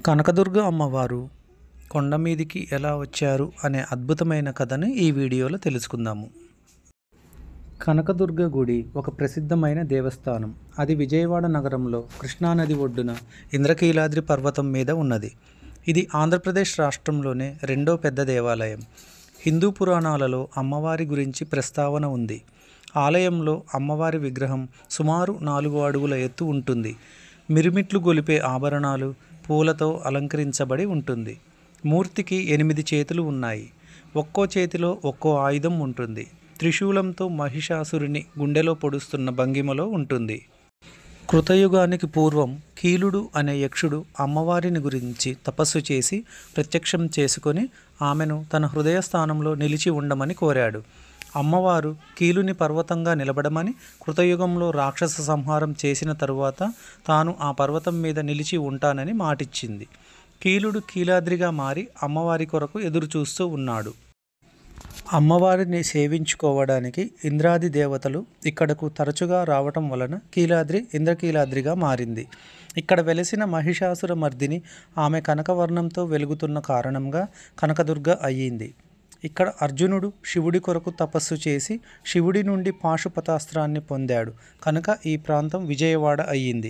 కనకదుర్గ అమ్మవారు కొండ మీదికి ఎలా వచ్చారు అనే అద్భుతమైన కథను ఈ వీడియోలో తెలుసుకుందాము. కనకదుర్గ గుడి ఒక ప్రసిద్ధమైన దేవస్థానం. అది విజయవాడ నగరంలో కృష్ణానది ఒడ్డున ఇంద్రకీలాద్రి పర్వతం మీద ఉన్నది. ఇది ఆంధ్రప్రదేశ్ రాష్ట్రంలోనే రెండో పెద్ద దేవాలయం. హిందూ పురాణాలలో అమ్మవారి గురించి ప్రస్తావన ఉంది. ఆలయంలో అమ్మవారి విగ్రహం సుమారు 4 అడుగుల ఎత్తు ఉంటుంది. మిరుమిట్లు గొలిపే ఆభరణాలు, పూలతో అలంకరించబడి ఉంటుంది. మూర్తికి 8 చేతులు ఉన్నాయి. ఒక్కో చేతిలో ఒక్కో ఆయుధం ఉంటుంది. త్రిశూలంతో మహిషాసురుని గుండెలో పొడుస్తున్న భంగిమలో ఉంటుంది. కృతయుగానికి పూర్వం కీలుడు అనే యక్షుడు అమ్మవారిని గురించి తపస్సు చేసి ప్రత్యక్షం చేసుకొని ఆమెను తన హృదయ స్థానంలో నిలిచి ఉండమని కోరాడు. అమ్మవారు కీలుని పర్వతంగా నిలబడమని, కృతయుగంలో రాక్షస సంహారం చేసిన తరువాత తాను ఆ పర్వతం మీద నిలిచి ఉంటానని మాటిచ్చింది. కీలుడు కీలాద్రిగా మారి అమ్మవారి కొరకు ఎదురు చూస్తూ ఉన్నాడు. అమ్మవారిని సేవించుకోవడానికి ఇంద్రాది దేవతలు ఇక్కడకు తరచుగా రావటం వలన కీలాద్రి ఇంద్రకీలాద్రిగా మారింది. ఇక్కడ వెలిసిన మహిషాసుర మర్దిని ఆమె కనకవర్ణంతో వెలుగుతున్న కారణంగా కనకదుర్గ అయ్యింది. ఇక్కడ అర్జునుడు శివుడి కొరకు తపస్సు చేసి శివుడి నుండి పాశుపతాస్త్రాన్ని పొందాడు కనుక ఈ ప్రాంతం విజయవాడ అయ్యింది.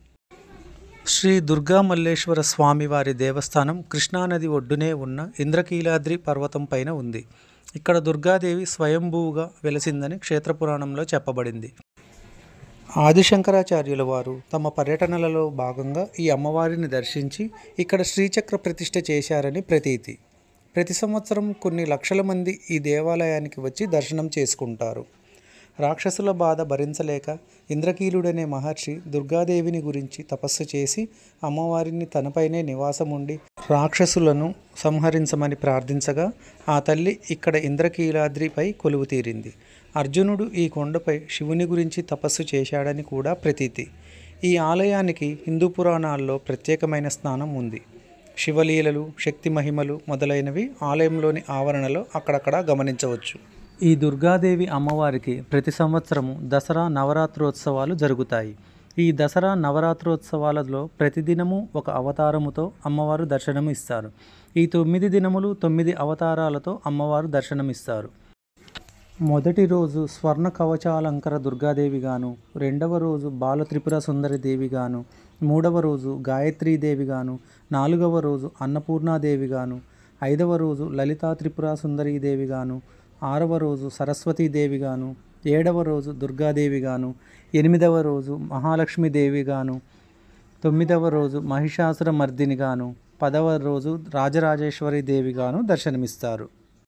శ్రీ దుర్గా మల్లేశ్వర స్వామివారి దేవస్థానం కృష్ణానది ఒడ్డునే ఉన్న ఇంద్రకీలాద్రి పర్వతం పైన ఉంది. ఇక్కడ దుర్గాదేవి స్వయంభూగా వెలసిందని క్షేత్రపురాణంలో చెప్పబడింది. ఆదిశంకరాచార్యుల వారు తమ పర్యటనలలో భాగంగా ఈ అమ్మవారిని దర్శించి ఇక్కడ శ్రీచక్ర ప్రతిష్ఠ చేశారని ప్రతీతి. ప్రతి సంవత్సరం కొన్ని లక్షల మంది ఈ దేవాలయానికి వచ్చి దర్శనం చేసుకుంటారు. రాక్షసుల బాధ భరించలేక ఇంద్రకీలుడనే మహర్షి దుర్గాదేవిని గురించి తపస్సు చేసి అమ్మవారిని తనపైనే నివాసముండి రాక్షసులను సంహరించమని ప్రార్థించగా ఆ తల్లి ఇక్కడ ఇంద్రకీలాద్రిపై కొలువు తీరింది. అర్జునుడు ఈ కొండపై శివుని గురించి తపస్సు చేశాడని కూడా ప్రతీతి. ఈ ఆలయానికి హిందూ పురాణాల్లో ప్రత్యేకమైన స్థానం ఉంది. శివలీలలు, శక్తి మహిమలు మొదలైనవి ఆలయంలోని ఆవరణలో అక్కడక్కడ గమనించవచ్చు. ఈ దుర్గాదేవి అమ్మవారికి ప్రతి సంవత్సరము దసరా నవరాత్రోత్సవాలు జరుగుతాయి. ఈ దసరా నవరాత్రోత్సవాలలో ప్రతిదినము ఒక అవతారముతో అమ్మవారు దర్శనం ఇస్తారు. ఈ 9 దినములు 9 అవతారాలతో అమ్మవారు దర్శనమిస్తారు. మొదటి రోజు స్వర్ణ కవచాలంకర దుర్గాదేవిగాను, రెండవ రోజు బాల త్రిపుర సుందరి దేవిగాను, మూడవ రోజు గాయత్రీదేవిగాను, 4వ రోజు అన్నపూర్ణాదేవిగాను, 5వ రోజు లలితా త్రిపుర సుందరీదేవిగాను, 6వ రోజు సరస్వతీదేవిగాను, 7వ రోజు దుర్గాదేవిగాను, 8వ రోజు మహాలక్ష్మీదేవిగాను, 9వ రోజు మహిషాసుర మర్దినిగాను, 10వ రోజు రాజరాజేశ్వరి దేవిగాను దర్శనమిస్తారు.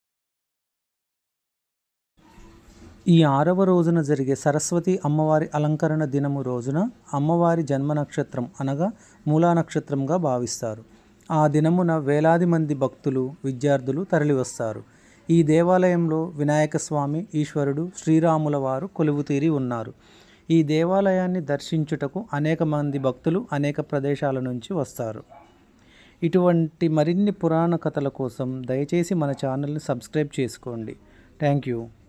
ఈ 6వ రోజున జరిగే సరస్వతి అమ్మవారి అలంకరణ దినము రోజున అమ్మవారి జన్మ నక్షత్రం అనగా మూలా నక్షత్రంగా భావిస్తారు. ఆ దినమున వేలాది మంది భక్తులు, విద్యార్థులు తరలివస్తారు. ఈ దేవాలయంలో వినాయక స్వామి, ఈశ్వరుడు, శ్రీరాముల వారు కొలువుతీరి ఉన్నారు. ఈ దేవాలయాన్ని దర్శించుటకు అనేక మంది భక్తులు అనేక ప్రదేశాల నుంచి వస్తారు. ఇటువంటి మరిన్ని పురాణ కథల కోసం దయచేసి మన ఛానల్ని సబ్స్క్రైబ్ చేసుకోండి. Thank you.